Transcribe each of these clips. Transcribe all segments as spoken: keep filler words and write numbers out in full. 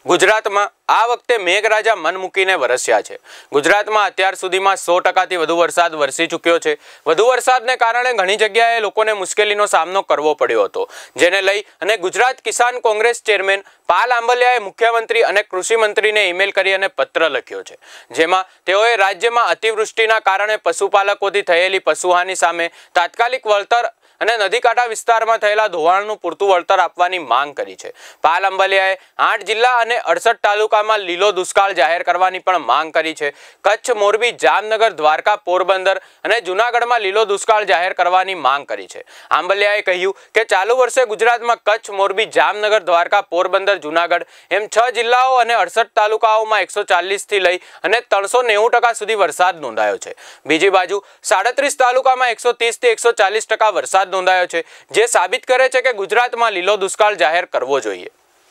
गुजरात में आ वखते मेघराजा मन मूकीने वरस्या छे। गुजरात में अत्यार सुधीमां सौ टकाथी वधु वरसाद वरसी चूक्यो छे। वधु वरसादने कारणे घणी जग्याए लोकोने मुश्केलीनो सामनो करवो पड्यो हतो, जेने लई अने गुजरात किसान कोंग्रेस चेरमेन पाल आंबलियाए मुख्यमंत्री अने कृषि मंत्रीने ईमेल करी अने पत्र लख्यो छे, जेमां तेओए राज्यमां अतिवृष्टिना कारणे पशुपालकोथी थयेली पशुहानि सामे तात्कालिक वळतर અને નદીકાંઠા વિસ્તારમાં થયેલા ધોવાણનું પૂરતું વળતર આપવાની માંગ કરી છે। પાલ આંબલિયાએ આઠ જિલ્લા અને અડસઠ તાલુકામાં લીલો દુષ્કાળ જાહેર કરવાની પણ માંગ કરી છે। કચ્છ, મોરબી, જામનગર, દ્વારકા, પોરબંદર અને જૂનાગઢમાં લીલો દુષ્કાળ જાહેર કરવાની માંગ કરી છે। આંબલિયાએ કહ્યું કે ચાલુ વર્ષે ગુજરાતમાં કચ્છ, મોરબી, જામનગર, દ્વારકા, પોરબંદર, જૂનાગઢ એમ છ જિલ્લાઓ અને અડસઠ તાલુકાઓમાં એકસો ચાલીસ થી લઈ અને ત્રણસો નેવું ટકા સુધી વરસાદ નોંધાયો છે। બીજી બાજુ સાડત્રીસ તાલુકામાં એકસો ત્રીસ થી એકસો ચાલીસ ટકા વરસાદ नोंधायो छे, जे साबित करे छे के गुजरात में लीलो दुष्काळ जाहेर करवो जोईए।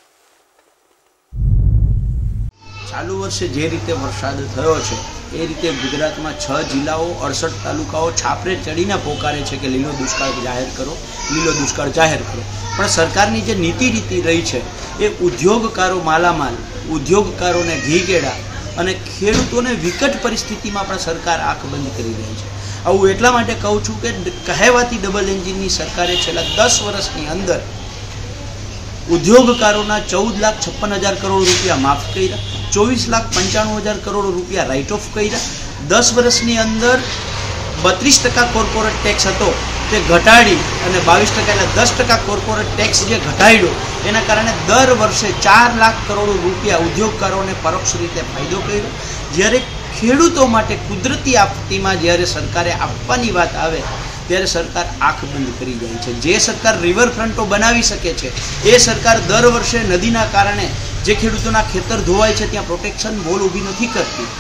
चालू वर्षे जे रीते वरसाद थयो छे ए रीते गुजरात में छ जिल्लाओ अड़सठ तालुकाओ छापरे चढ़ीने पोकारे छे के लीलो दुष्काळ जाहेर करो, लीलो दुष्काळ जाहेर करो। पण सरकारनी जे नीति रीति रही छे ए उद्योगकारो मालामाल, उद्योगकारोने घीकेड़ा अने खेडूतोने विकट परिस्थितिमां पण सरकार आंख बंद करी रही छे। आવું એટલા માટે કહું છું કે કહેવાતી ડબલ એન્જિનની સરકારે છેલ્લા દસ વર્ષની અંદર ઉદ્યોગકારોના ચૌદ લાખ છપ્પન હજાર કરોડ રૂપિયા માફ કર્યા, ચોવીસ લાખ પંચાણું હજાર કરોડ રૂપિયા રાઇટ ઓફ કર્યા। દસ વર્ષની અંદર બત્રીસ ટકા કોર્પોરેટ ટેક્સ હતો તે ઘટાડી અને બાવીસ ટકા એટલે દસ ટકા કોર્પોરેટ ટેક્સ જે ઘટાડ્યો એના કારણે દર વર્ષે ચાર લાખ કરોડ રૂપિયા ઉદ્યોગકારોને પરોક્ષ રીતે ફાયદો કર્યો। જ્યારે ખેડૂતો માટે કુદરતી આપત્તિમાં જ્યારે સરકારે આપવાની વાત આવે ત્યારે સરકાર આંખ બંધ કરી જાય છે। જે સરકાર રિવરફ્રન્ટો બનાવી શકે છે એ સરકાર દર વર્ષે નદીના કારણે જે ખેડૂતોના ખેતર ધોવાય છે ત્યાં પ્રોટેક્શન વોલ ઊભી નથી કરતી।